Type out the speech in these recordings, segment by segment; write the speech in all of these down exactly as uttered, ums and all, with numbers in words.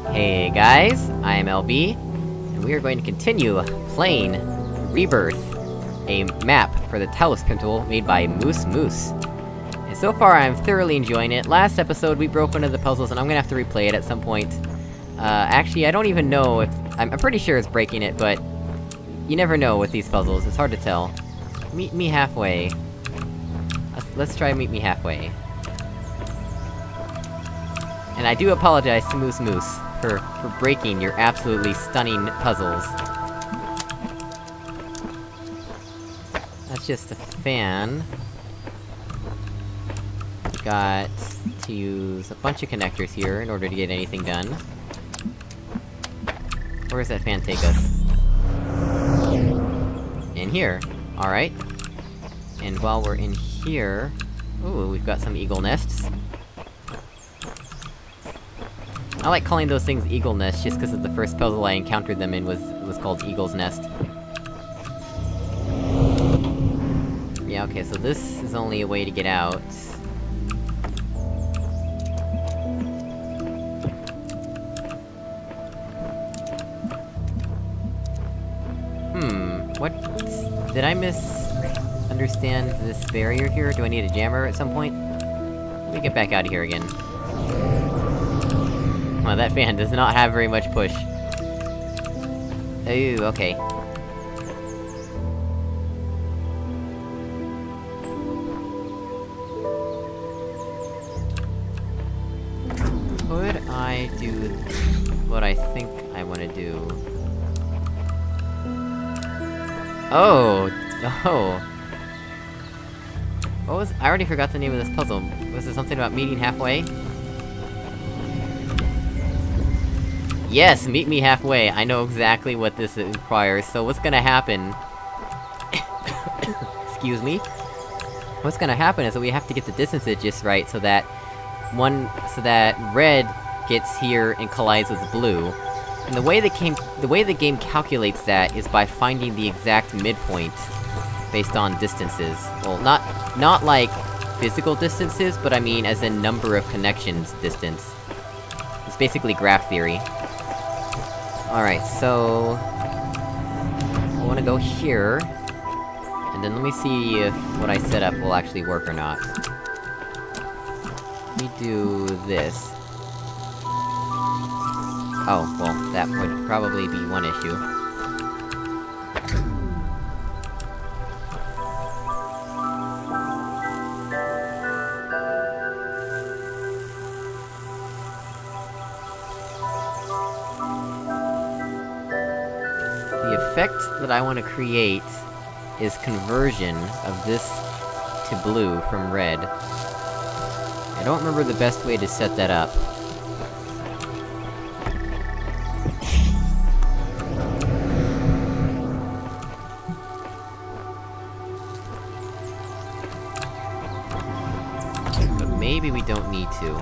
Hey guys, I am L B, and we are going to continue playing Rebirth, a map for the Talos Pintle made by Moose Moose. And so far I'm thoroughly enjoying it. Last episode we broke one of the puzzles, and I'm gonna have to replay it at some point. Uh, actually I don't even know if- I'm, I'm pretty sure it's breaking it, but... You never know with these puzzles, it's hard to tell. Meet me halfway. Let's, let's try meet me halfway. And I do apologize to Moose Moose for, for breaking your absolutely stunning puzzles. That's just a fan. We got to use a bunch of connectors here in order to get anything done. Where does that fan take us? In here. Alright. And while we're in here... Ooh, we've got some eagle nests. I like calling those things eagle nests just because of the first puzzle I encountered them in was- was called Eagle's Nest. Yeah, okay, so this is only a way to get out. Hmm, what... Did I misunderstand this barrier here? Do I need a jammer at some point? Let me get back out of here again. Wow, that fan does not have very much push. Ooh, okay. Could I do what I think I wanna do? Oh! Oh! What was- I already forgot the name of this puzzle. Was it something about meeting halfway? Yes! Meet me halfway! I know exactly what this requires, so what's gonna happen... Excuse me? What's gonna happen is that we have to get the distances just right, so that... One... so that red gets here and collides with blue. And the way the game- the way the game calculates that is by finding the exact midpoint, based on distances. Well, not- not like physical distances, but I mean as in number of connections distance. It's basically graph theory. Alright, so... I wanna go here... And then let me see if what I set up will actually work or not. Let me do this. Oh, well, that would probably be one issue. The effect that I want to create is conversion of this to blue from red. I don't remember the best way to set that up. But maybe we don't need to.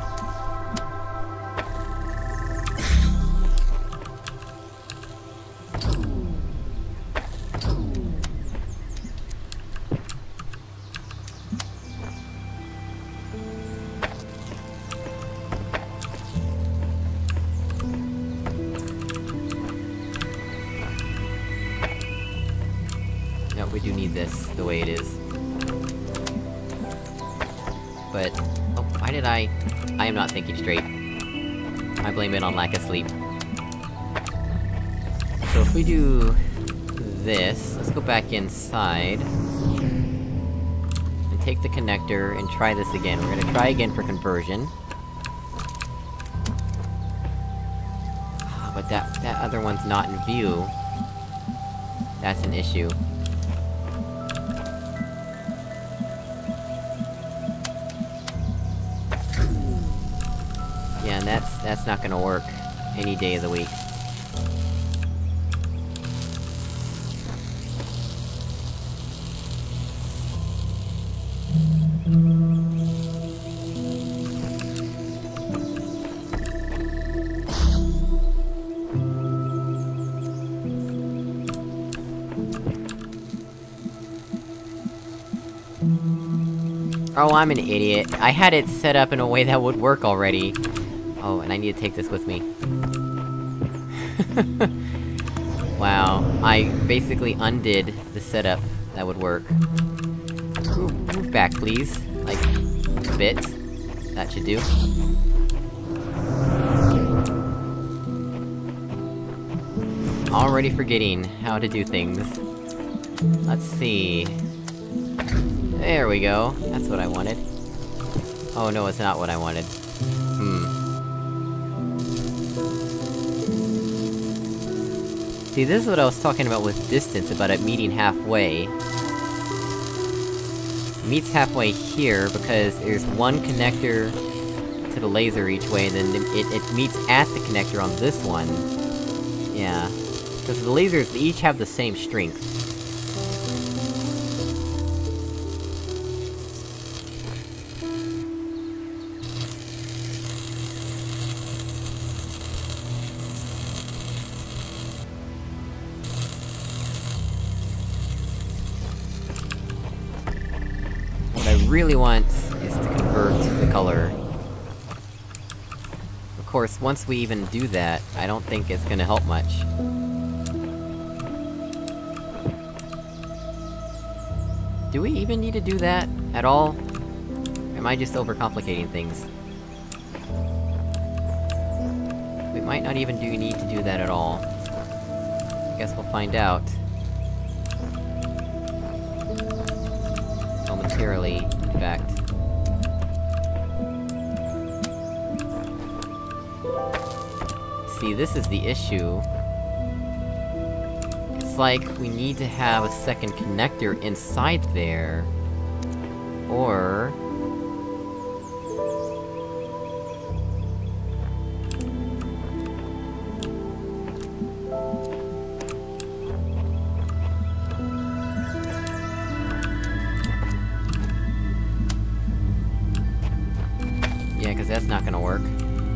No, we do need this, the way it is. But... Oh, why did I... I am not thinking straight. I blame it on lack of sleep. So if we do... this, let's go back inside... and take the connector, and try this again. We're gonna try again for conversion. But that- that other one's not in view. That's an issue. Yeah, and that's- that's not gonna work any day of the week. Oh, I'm an idiot. I had it set up in a way that would work already. Oh, and I need to take this with me. Wow, I basically undid the setup that would work. Move, move back, please. Like, a bit. That should do. Already forgetting how to do things. Let's see... There we go. That's what I wanted. Oh no, it's not what I wanted. Hmm. See, this is what I was talking about with distance, about it meeting halfway. It meets halfway here, because there's one connector to the laser each way, and then it, it meets at the connector on this one. Yeah. Because the lasers, they each have the same strength. What I really want is to convert the color. Of course, once we even do that, I don't think it's gonna help much. Do we even need to do that, at all? Or am I just overcomplicating things? We might not even do need to do that at all. I guess we'll find out. Momentarily, in fact. See, this is the issue. It's like, we need to have a second connector inside there... Or... Yeah, cause that's not gonna work.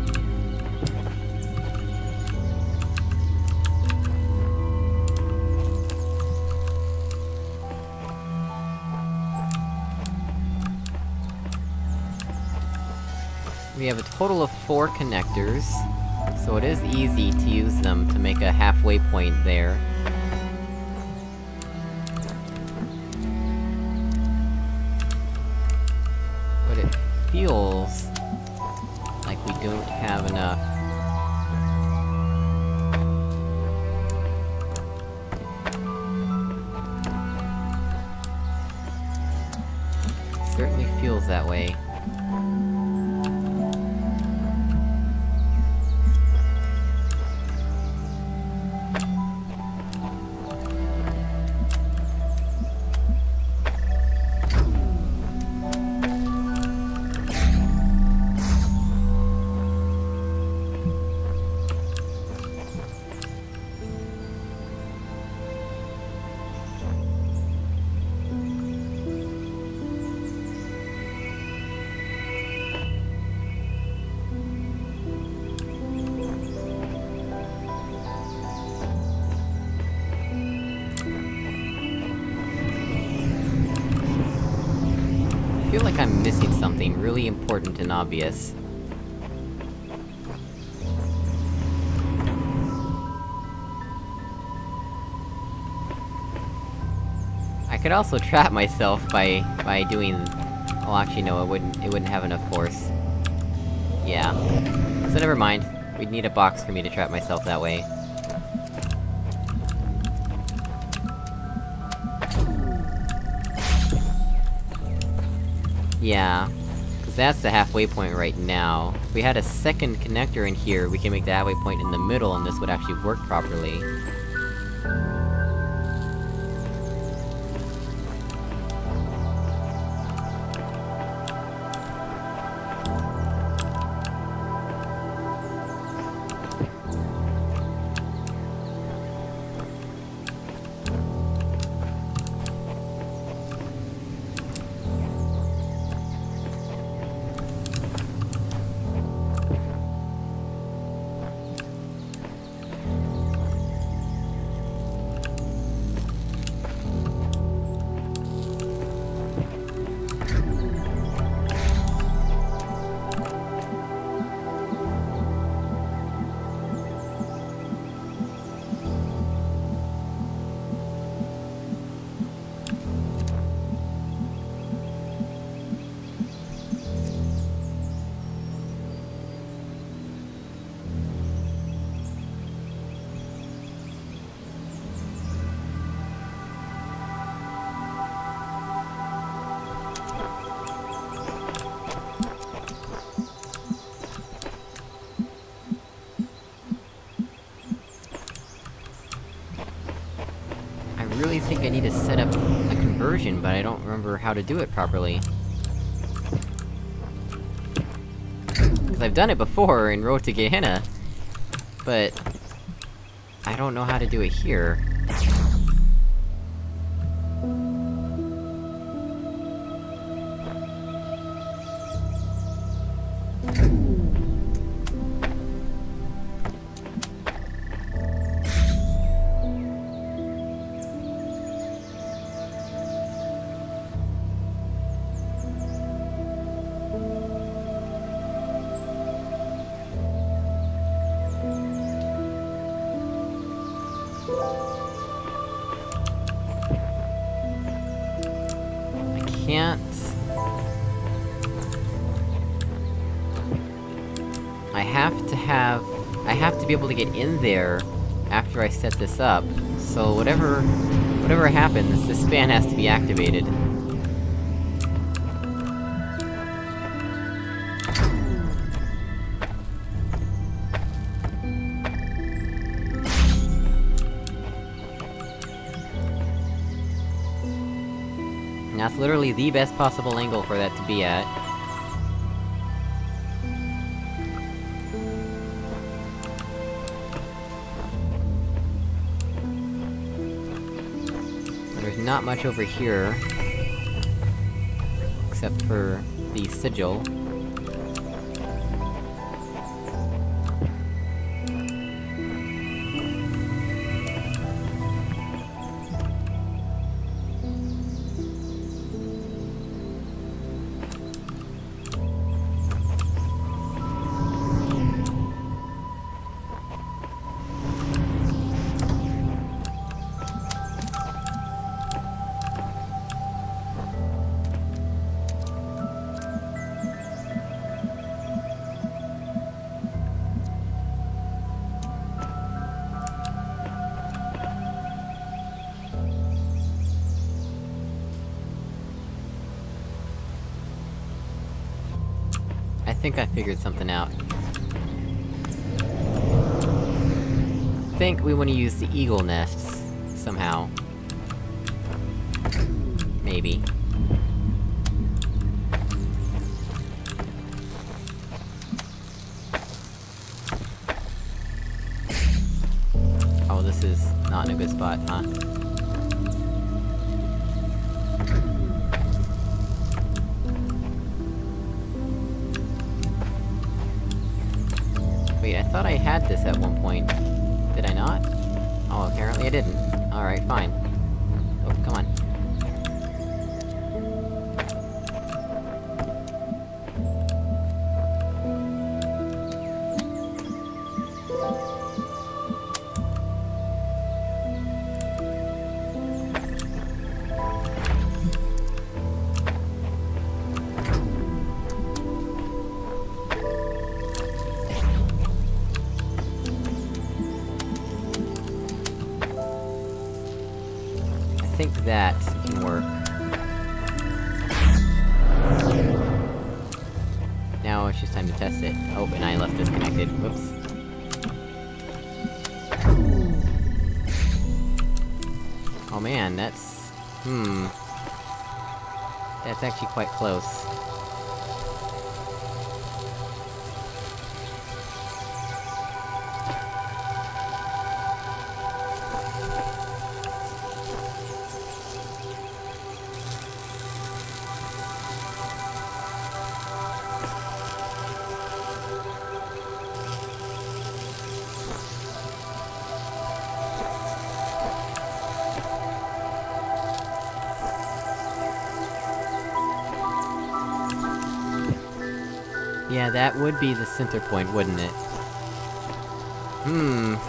We have a total of four connectors, so it is easy to use them to make a halfway point there. But it feels... like we don't have enough. Certainly feels that way. I feel like I'm missing something really important and obvious. I could also trap myself by... by doing... Oh, actually no, it wouldn't- it wouldn't have enough force. Yeah. So never mind. We'd need a box for me to trap myself that way. Yeah, cause that's the halfway point right now. If we had a second connector in here, we can make the halfway point in the middle, and this would actually work properly. think I need to set up a conversion, but I don't remember how to do it properly. Cause I've done it before in Road to Gehenna, but... I don't know how to do it here. Can't... I have to have... I have to be able to get in there after I set this up, so whatever... whatever happens, this span has to be activated. And that's literally the best possible angle for that to be at. There's not much over here, except for the sigil. I think I figured something out. I think we want to use the eagle nests, somehow. Maybe. Oh, this is not in a good spot, huh? Wait, I thought I had this at one point. Did I not? Oh, apparently I didn't. Alright, fine. Oh, come on. I think that can work. Now it's just time to test it. Oh, and I left this connected. Whoops. Oh man, that's... Hmm... That's actually quite close. Yeah, that would be the center point, wouldn't it? Hmm...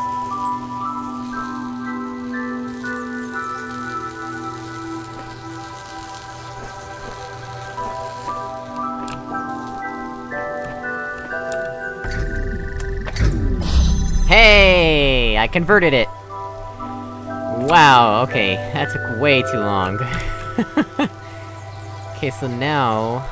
Hey! I converted it! Wow, okay, that took way too long. Okay, so now...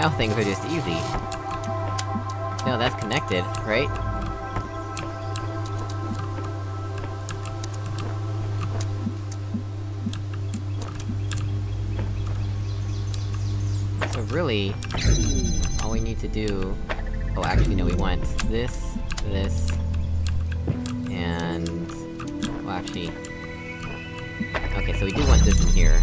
Now things are just easy. Now that's connected, right? So really, all we need to do... Oh, actually no, we want this, this... and... Well, actually... Okay, so we do want this in here.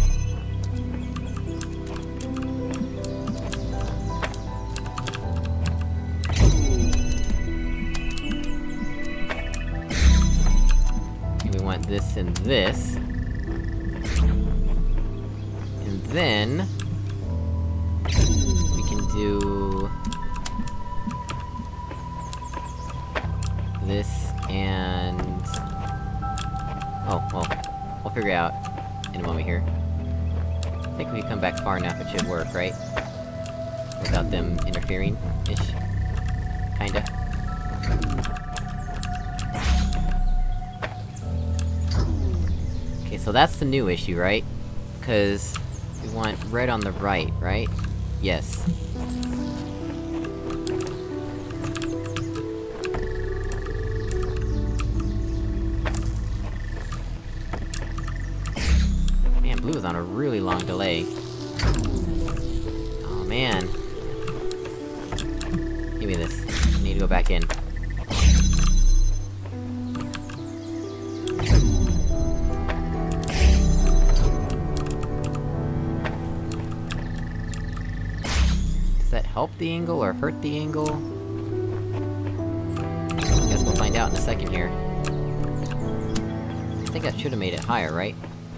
And we want this and this. And then... we can do... this, and... Oh, well, we'll figure it out in a moment here. I think if we come back far enough, it should work, right? Without them interfering-ish. Kinda. Okay, so that's the new issue, right? Because... we want red on the right, right? Yes. Blue is on a really long delay. Oh man. Give me this. I need to go back in. Does that help the angle, or hurt the angle? I guess we'll find out in a second here. I think I should've made it higher, right?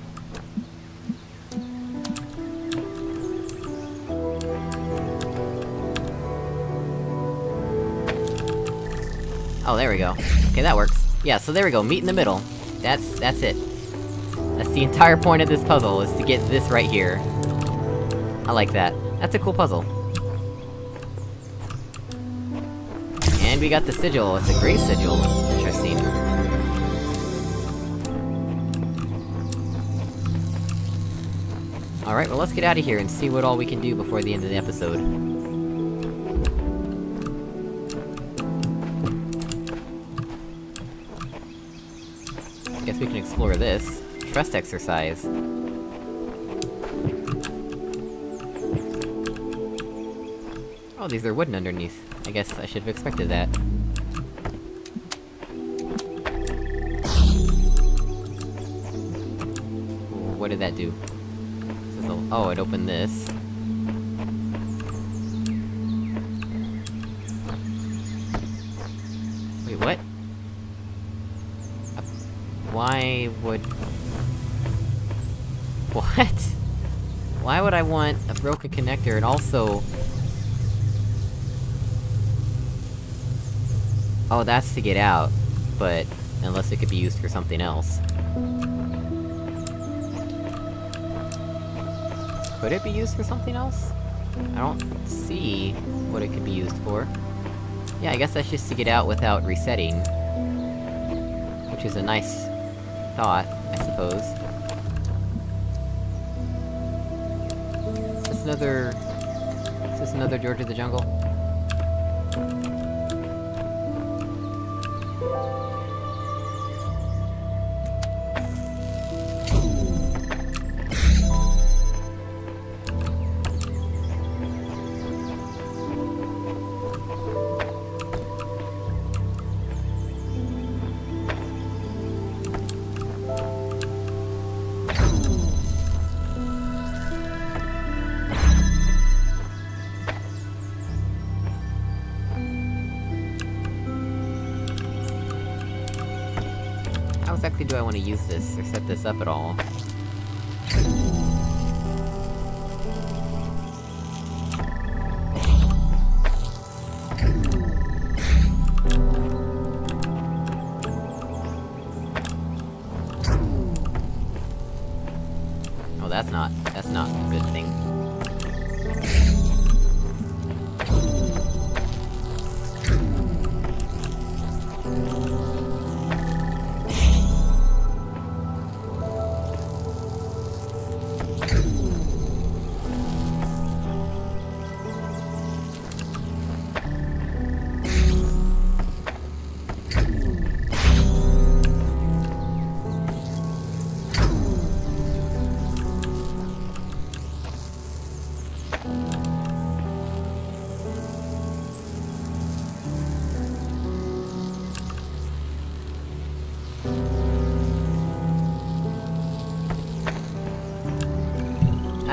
Oh, there we go. Okay, that works. Yeah, so there we go, meet in the middle. That's- that's it. That's the entire point of this puzzle, is to get this right here. I like that. That's a cool puzzle. And we got the sigil, it's a great sigil. Interesting. Alright, well let's get out of here and see what all we can do before the end of the episode. Guess we can explore this. Trust exercise. Oh, these are wooden underneath. I guess I should have expected that. What did that do? This is a- oh, it opened this. Wait, what? Why would... What? Why would I want a broken connector and also... Oh, that's to get out, but... unless it could be used for something else. Could it be used for something else? I don't see what it could be used for. Yeah, I guess that's just to get out without resetting. Which is a nice... thought, I suppose. Is this another... is this another George of the Jungle? How exactly do I want to use this, or set this up at all? Oh, that's not- that's not a good thing.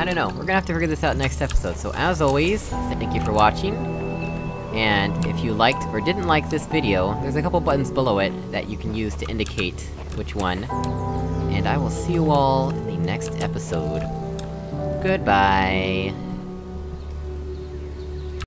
I don't know, we're gonna have to figure this out next episode, so as always, thank you for watching, and if you liked or didn't like this video, there's a couple buttons below it that you can use to indicate which one, and I will see you all in the next episode. Goodbye!